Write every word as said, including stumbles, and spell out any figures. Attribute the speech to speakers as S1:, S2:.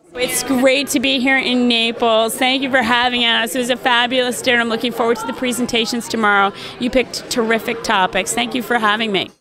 S1: It's great to be here in Naples. Thank you for having us. It was a fabulous dinner. I'm looking forward to the presentations tomorrow. You picked terrific topics. Thank you for having me.